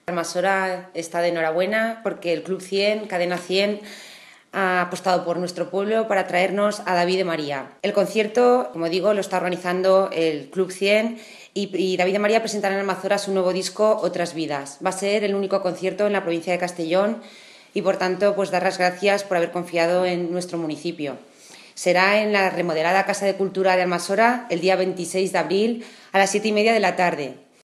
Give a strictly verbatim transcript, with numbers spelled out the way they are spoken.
Almasora está de enhorabuena porque el Club cien, Cadena cien, ha apostado por nuestro pueblo para traernos a David de María. El concierto, como digo, lo está organizando el Club cien y, y David de María presentará en Almasora su nuevo disco Otras Vidas. Va a ser el único concierto en la provincia de Castellón y, por tanto, pues dar las gracias por haber confiado en nuestro municipio. Será en la remodelada Casa de Cultura de Almasora el día veintiséis de abril a las siete y media de la tarde.